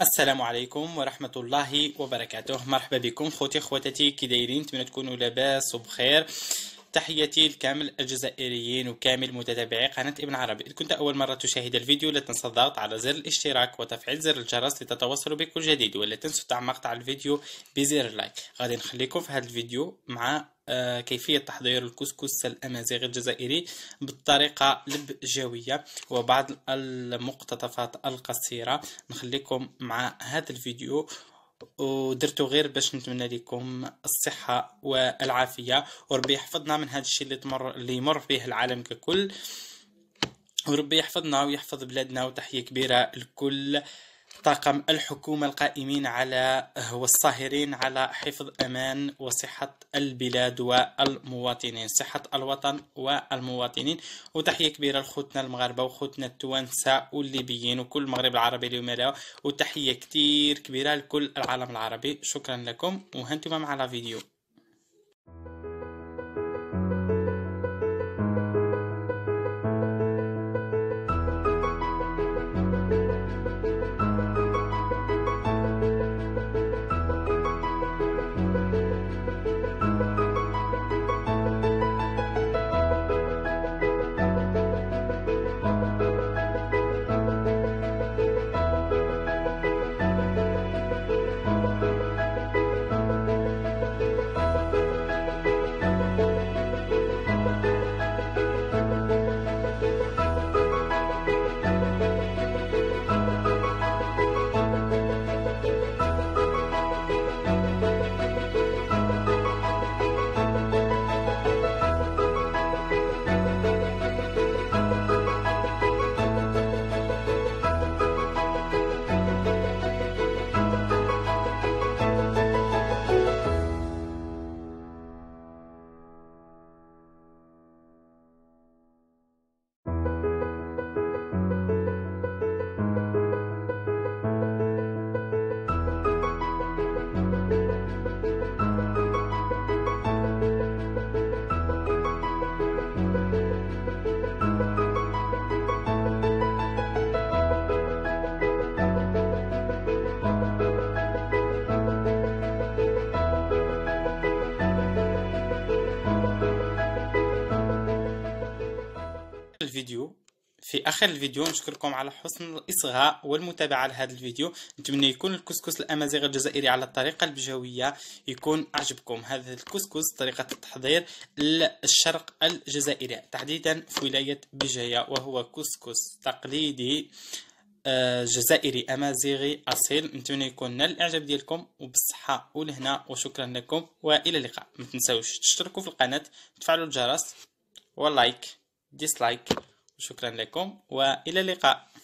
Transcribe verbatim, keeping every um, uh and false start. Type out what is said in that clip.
السلام عليكم ورحمة الله وبركاته. مرحبا بكم خوتي خواتاتي، كي دايرين؟ نتمنى تكونوا لاباس وبخير. تحياتي لكامل الجزائريين وكامل متابعي قناة ابن عربي. إذا كنت أول مرة تشاهد الفيديو لا تنسى الضغط على زر الاشتراك وتفعيل زر الجرس لتتواصلوا بكل جديد، ولا تنسوا دعم مقطع الفيديو بزر اللايك. غادي نخليكم في هذا الفيديو مع آه كيفية تحضير الكسكس الأمازيغي الجزائري بالطريقة البجوية وبعض المقتطفات القصيرة. نخليكم مع هذا الفيديو، ودرتو غير باش نتمنى لكم الصحة والعافية، وربي يحفظنا من هذا الشيء اللي تمر اللي يمر به العالم ككل، وربي يحفظنا ويحفظ بلادنا. وتحية كبيرة لكل طاقم الحكومة القائمين على والصاهرين على حفظ أمان وصحة البلاد والمواطنين، صحة الوطن والمواطنين. وتحية كبيرة لخوتنا المغاربة وخوتنا التوانسة والليبيين وكل المغرب العربي اليوم له، وتحية كتير كبيرة لكل العالم العربي. شكرا لكم، وهانتم مع لا فيديو. الفيديو في اخر الفيديو نشكركم على حسن الاصغاء والمتابعه لهذا الفيديو. نتمنى يكون الكسكس الامازيغي الجزائري على الطريقه البجويه يكون عجبكم. هذا الكسكس طريقه التحضير للشرق الجزائري، تحديدا في ولايه بجايه، وهو كسكس تقليدي جزائري امازيغي اصيل. نتمنى يكون نال الاعجاب ديالكم وبالصحه والهنا، وشكرا لكم والى اللقاء. ما تنساوش تشتركوا في القناه، تفعلوا الجرس، ولايك، ديسلايك. شكرا لكم والى اللقاء.